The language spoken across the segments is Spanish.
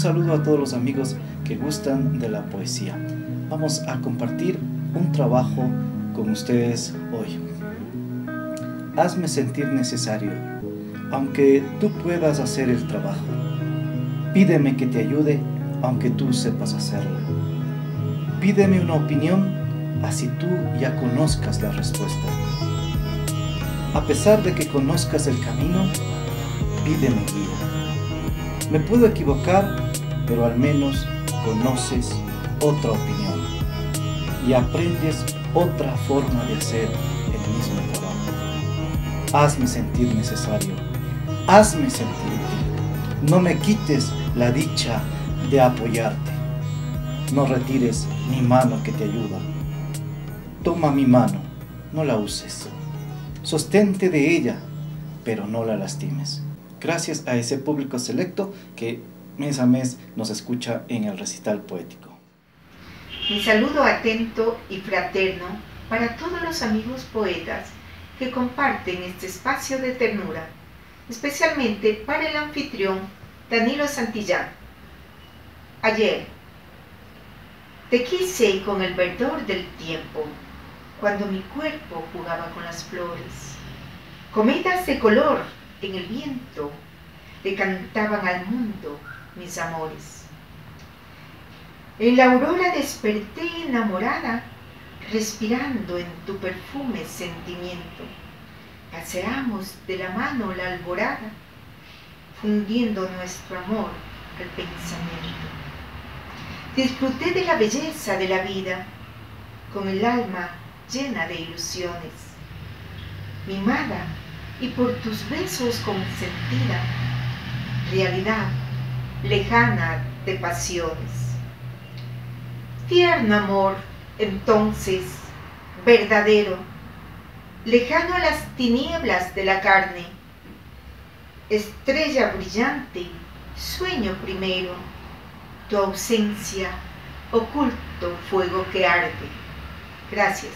saludo a todos los amigos que gustan de la poesía. Vamos a compartir un trabajo con ustedes hoy. Hazme sentir necesario, aunque tú puedas hacer el trabajo. Pídeme que te ayude, aunque tú sepas hacerlo. Pídeme una opinión, así tú ya conozcas la respuesta. A pesar de que conozcas el camino, pídeme guía. Me puedo equivocar, pero al menos conoces otra opinión y aprendes otra forma de hacer el mismo trabajo. Hazme sentir necesario, hazme sentir útil. No me quites la dicha de apoyarte. No retires mi mano que te ayuda. Toma mi mano, no la uses. Sostente de ella, pero no la lastimes. Gracias a ese público selecto que mes a mes nos escucha en el recital poético. Mi saludo atento y fraterno para todos los amigos poetas que comparten este espacio de ternura, especialmente para el anfitrión Danilo Santillán. Ayer, te quise con el verdor del tiempo, cuando mi cuerpo jugaba con las flores. Cometas de color en el viento le cantaban al mundo mis amores. En la aurora desperté enamorada, respirando en tu perfume sentimiento. Paseamos de la mano la alborada, fundiendo nuestro amor al pensamiento. Disfruté de la belleza de la vida, con el alma llena de ilusiones. Mimada y por tus besos consentida, realidad lejana de pasiones. Tierno amor, entonces, verdadero, lejano a las tinieblas de la carne. Estrella brillante, sueño primero, tu ausencia, oculto fuego que arde. Gracias.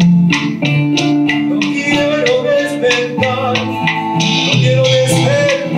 No quiero despertar, no quiero despertar.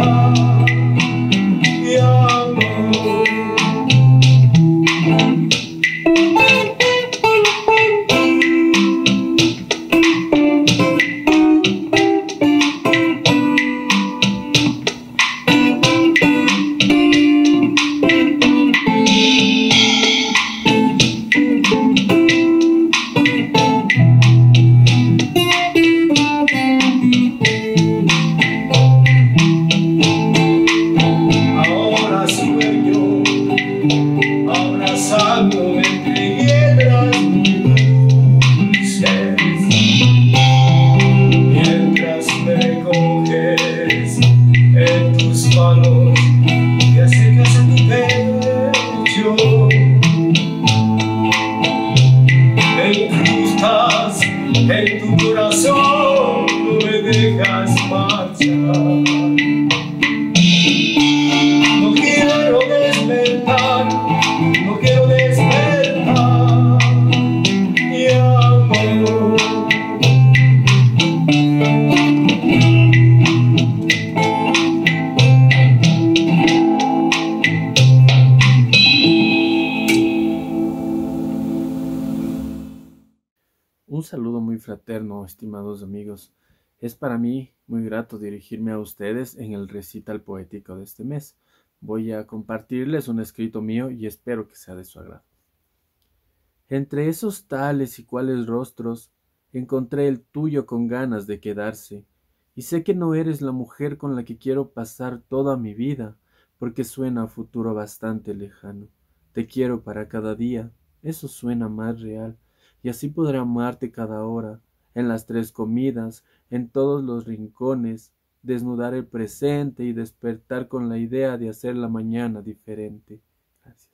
No quiero despertar, no quiero despertar, y amor. Un saludo muy fraterno, estimados amigos. Es para mí muy grato dirigirme a ustedes en el recital poético de este mes. Voy a compartirles un escrito mío y espero que sea de su agrado. Entre esos tales y cuales rostros, encontré el tuyo con ganas de quedarse, y sé que no eres la mujer con la que quiero pasar toda mi vida, porque suena a futuro bastante lejano. Te quiero para cada día, eso suena más real, y así podré amarte cada hora, en las 3 comidas, en todos los rincones, desnudar el presente y despertar con la idea de hacer la mañana diferente. Gracias.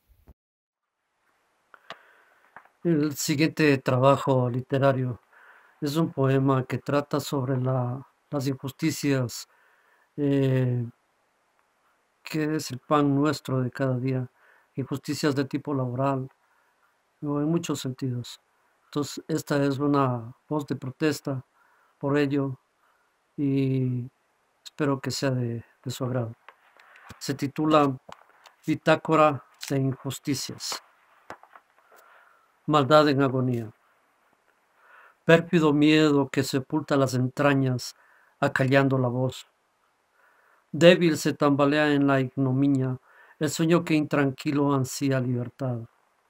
El siguiente trabajo literario es un poema que trata sobre las injusticias eh, que es el pan nuestro de cada día, injusticias de tipo laboral o en muchos sentidos. Entonces, esta es una voz de protesta por ello y espero que sea de su agrado. Se titula Bitácora de Injusticias. Maldad en agonía. Pérfido miedo que sepulta las entrañas, acallando la voz. Débil se tambalea en la ignominia el sueño que intranquilo ansía libertad.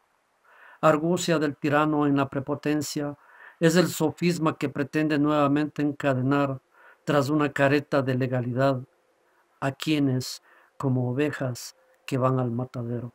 Argucia del tirano en la prepotencia es el sofisma que pretende nuevamente encadenar tras una careta de legalidad a quienes, como ovejas que van al matadero.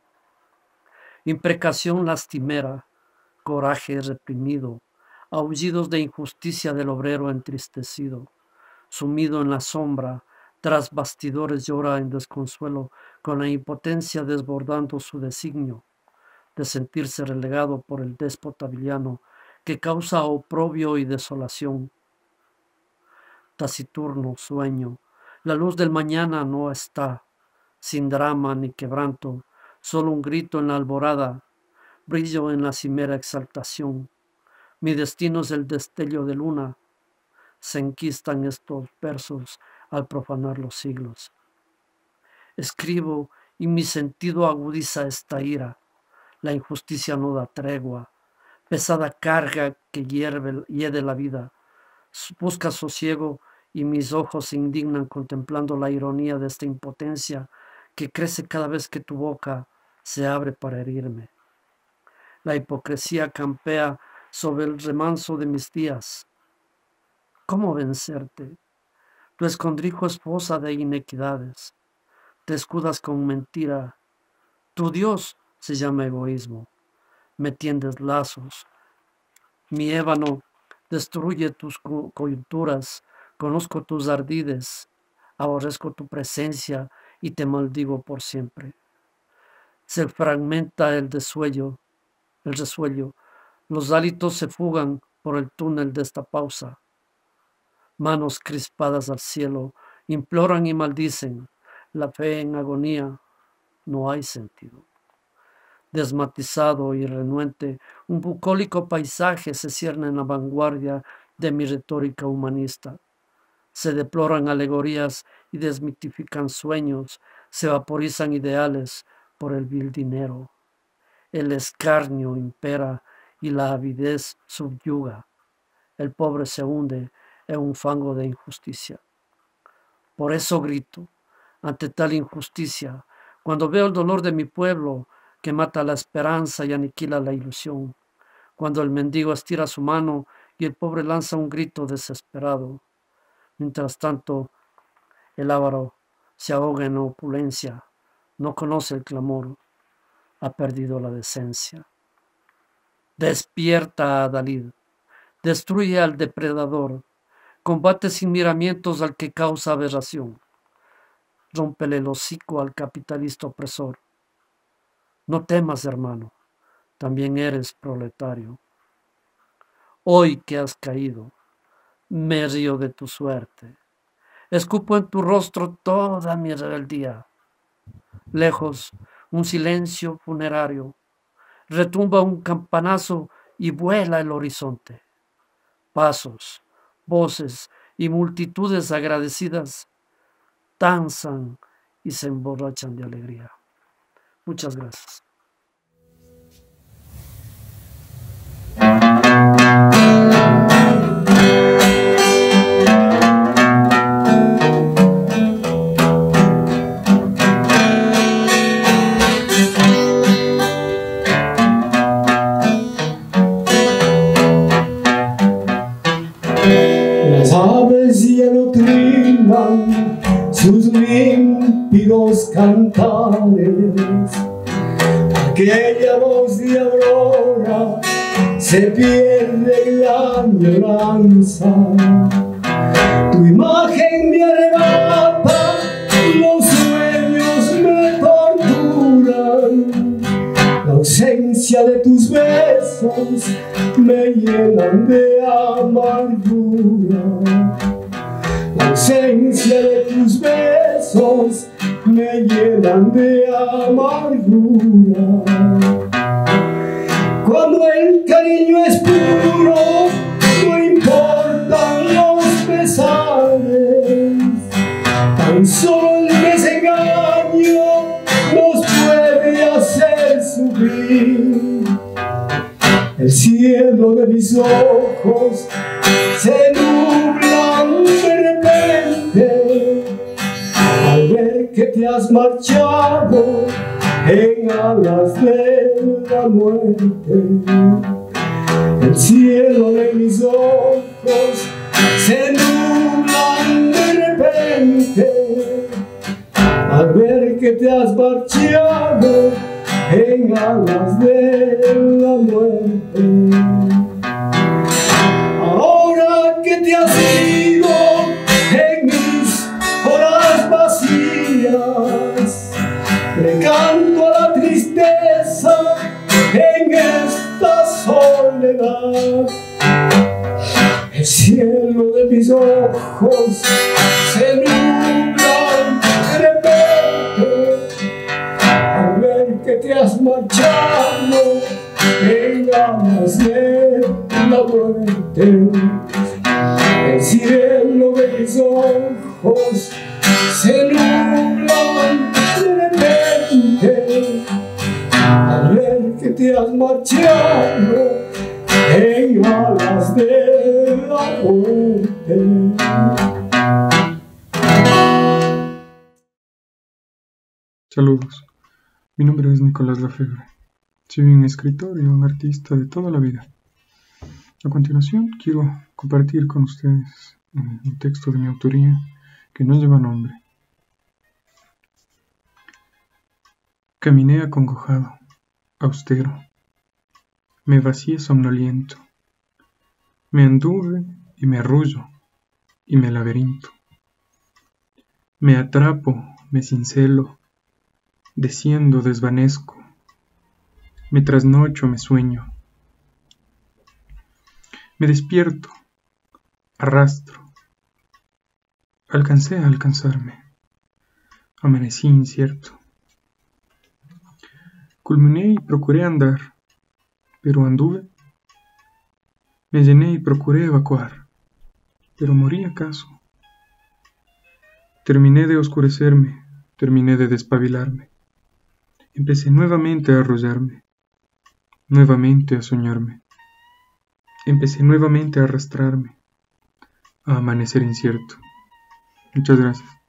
Imprecación lastimera, coraje reprimido, aullidos de injusticia del obrero entristecido, sumido en la sombra, tras bastidores llora en desconsuelo, con la impotencia desbordando su designio de sentirse relegado por el déspota villano que causa oprobio y desolación. Taciturno sueño, la luz del mañana no está, sin drama ni quebranto, solo un grito en la alborada, brillo en la cimera exaltación. Mi destino es el destello de luna, se enquistan estos versos al profanar los siglos. Escribo y mi sentido agudiza esta ira. La injusticia no da tregua, pesada carga que hiede la vida. Busca sosiego y mis ojos se indignan contemplando la ironía de esta impotencia que crece cada vez que tu boca se abre para herirme. La hipocresía campea sobre el remanso de mis días. ¿Cómo vencerte? Tu escondrijo es fosa de inequidades. Te escudas con mentira. Tu Dios se llama egoísmo. Me tiendes lazos. Mi ébano destruye tus coyunturas. Conozco tus ardides. Aborrezco tu presencia y te maldigo por siempre. Se fragmenta el resuello. Los hálitos se fugan por el túnel de esta pausa. Manos crispadas al cielo imploran y maldicen. La fe en agonía no hay sentido. Desmatizado y renuente, un bucólico paisaje se cierne en la vanguardia de mi retórica humanista. Se deploran alegorías y desmitifican sueños, se vaporizan ideales por el vil dinero. El escarnio impera y la avidez subyuga. El pobre se hunde en un fango de injusticia. Por eso grito, ante tal injusticia, cuando veo el dolor de mi pueblo que mata la esperanza y aniquila la ilusión, cuando el mendigo estira su mano y el pobre lanza un grito desesperado. Mientras tanto, el avaro se ahoga en la opulencia, no conoce el clamor, ha perdido la decencia. Despierta, Adalid, destruye al depredador, combate sin miramientos al que causa aberración, rómpele el hocico al capitalista opresor. No temas, hermano, también eres proletario. Hoy que has caído, me río de tu suerte. Escupo en tu rostro toda mi rebeldía. Lejos, un silencio funerario. Retumba un campanazo y vuela el horizonte. Pasos, voces y multitudes agradecidas danzan y se emborrachan de alegría. Muchas gracias. Las aves ya no trinan sus límpidos cantares. Aquella voz de aurora se pierde en la añoranza. Tu imagen me arrebata, los sueños me torturan. La ausencia de tus besos me llenan de amargura. La ausencia de tus besos me llenan de amargura. Cuando el cariño es puro, no importan los pesares. Tan solo el desengaño nos puede hacer sufrir. El cielo de mis ojos se nubla de repente al ver que te has marchado en alas de la muerte. El cielo de mis ojos se nubla de repente al ver que te has marchado en alas de la muerte. Ahora que te has ido en mis horas vacías, le canto a la tristeza en esta soledad. El cielo de mis ojos se nubla de repente al ver que te has marchado en alas de la muerte. El cielo de mis ojos se nubla de repente al ver que te has marchado en alas de la muerte. Saludos, mi nombre es Nicolás Lafebre. Soy un escritor y un artista de toda la vida. A continuación quiero compartir con ustedes un texto de mi autoría que no lleva nombre. Caminé acongojado, austero, me vacié somnoliento, me anduve y me arrullo y me laberinto, me atrapo, me cincelo, desciendo, desvanezco, me trasnocho, me sueño, me despierto, arrastro, alcancé a alcanzarme, amanecí incierto, culminé y procuré andar, pero anduve, me llené y procuré evacuar, pero morí acaso, terminé de oscurecerme, terminé de despabilarme, empecé nuevamente a arrullarme, nuevamente a soñarme, empecé nuevamente a arrastrarme, a amanecer incierto. Muchas gracias.